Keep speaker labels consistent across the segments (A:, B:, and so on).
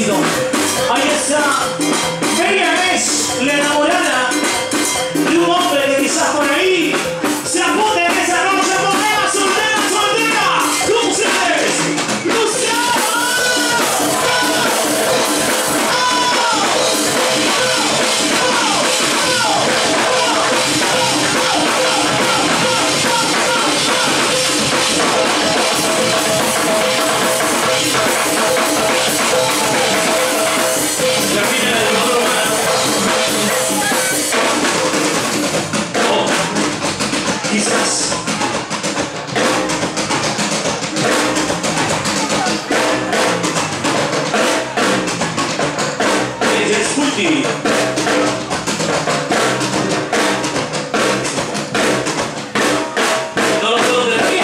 A: éxito. Ahí está. Ella es la enamorada de un hombre que quizás por ahí se apunte en esa noche. Soltera, soltera, soltera. ¡Luces! ¡Luces! Quizás ella es Multi. No lo puedo detener.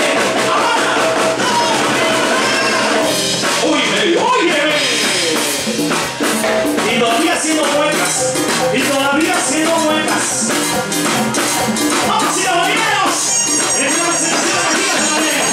A: ¡Óyeme! ¡Óyeme! Y todavía haciendo muecas. Y todavía haciendo muecas. ¡Vamos, caballeros! ¡Es la presentación aquí también!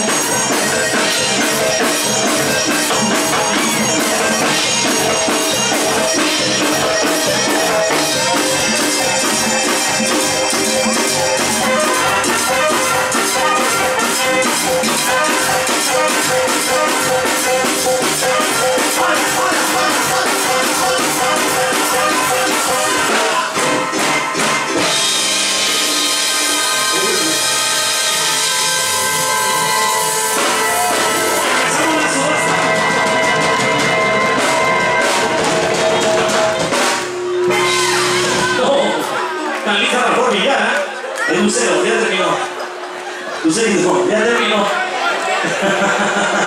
A: Analiza la forma y ya, ¿eh? El Lucero, ya terminó. Lucero, ya terminó.